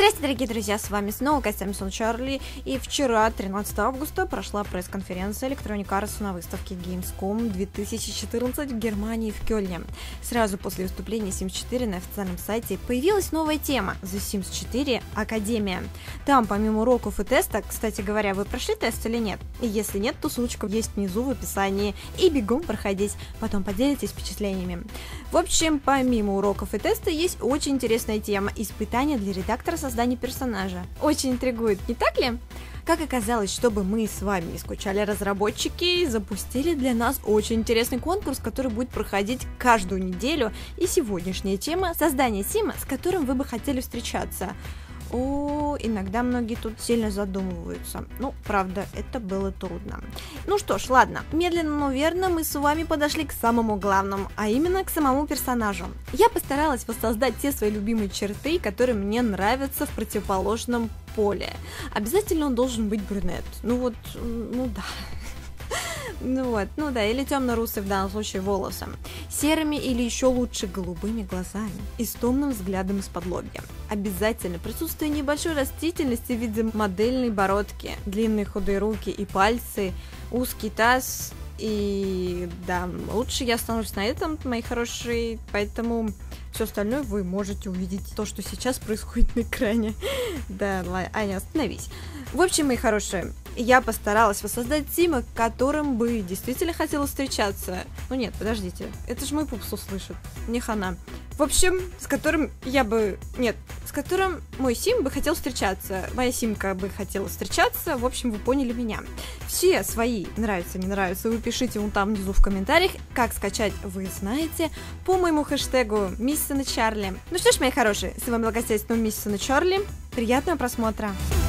Здравствуйте, дорогие друзья, с вами снова Костя Сон Чарли, и вчера, 13 августа, прошла пресс-конференция Electronic Arts на выставке Gamescom 2014 в Германии, в Кёльне. Сразу после выступления Sims 4 на официальном сайте появилась новая тема The Sims 4 Академия. Там, помимо уроков и теста, кстати говоря, вы прошли тест или нет? И если нет, то ссылочка есть внизу в описании, и бегом проходить, потом поделитесь впечатлениями. В общем, помимо уроков и теста, есть очень интересная тема – испытания для редактора создания персонажа. Очень интригует, не так ли? Как оказалось, чтобы мы с вами не скучали, разработчики запустили для нас очень интересный конкурс, который будет проходить каждую неделю. И сегодняшняя тема – создание сима, с которым вы бы хотели встречаться. Иногда многие тут сильно задумываются. Ну, правда, это было трудно. Ну что ж, ладно. Медленно, но верно мы с вами подошли к самому главному, а именно к самому персонажу. Я постаралась воссоздать те свои любимые черты, которые мне нравятся в противоположном поле. Обязательно он должен быть брюнет. Ну да. Или темно-русый в данном случае волосом, серыми или еще лучше голубыми глазами и с томным взглядом из-под лобья. Обязательно присутствие небольшой растительности в виде модельной бородки, длинные худые руки и пальцы, узкий таз. И да, лучше я остановлюсь на этом, мои хорошие, поэтому все остальное вы можете увидеть, то, что сейчас происходит на экране. Да, Аня, остановись. В общем, мои хорошие, я постаралась воссоздать сима, которым бы действительно хотела встречаться. Ну нет, подождите, это же мой пупс услышит, не хана. В общем, с которым мой сим бы хотел встречаться, моя симка бы хотела встречаться, в общем, вы поняли меня. Все свои нравятся, не нравятся, вы пишите вон там внизу в комментариях, как скачать, вы знаете, по моему хэштегу Мисс Сон Чарли. Ну что ж, мои хорошие, с вами была Костя Сон Чарли, приятного просмотра!